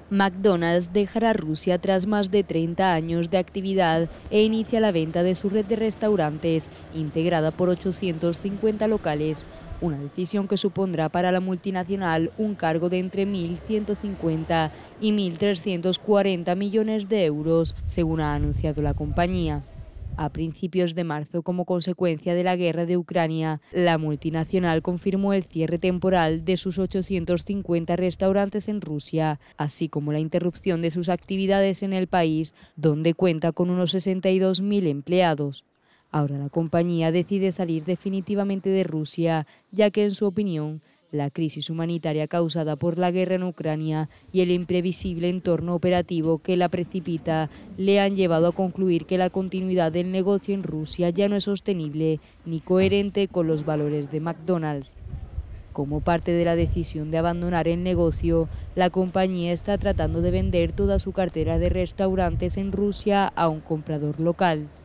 McDonald's dejará Rusia tras más de 30 años de actividad e inicia la venta de su red de restaurantes, integrada por 850 locales, una decisión que supondrá para la multinacional un cargo de entre 1.150 y 1.340 millones de euros, según ha anunciado la compañía. A principios de marzo, como consecuencia de la guerra de Ucrania, la multinacional confirmó el cierre temporal de sus 850 restaurantes en Rusia, así como la interrupción de sus actividades en el país, donde cuenta con unos 62.000 empleados. Ahora la compañía decide salir definitivamente de Rusia, ya que, en su opinión, la crisis humanitaria causada por la guerra en Ucrania y el imprevisible entorno operativo que la precipita le han llevado a concluir que la continuidad del negocio en Rusia ya no es sostenible ni coherente con los valores de McDonald's. Como parte de la decisión de abandonar el negocio, la compañía está tratando de vender toda su cartera de restaurantes en Rusia a un comprador local.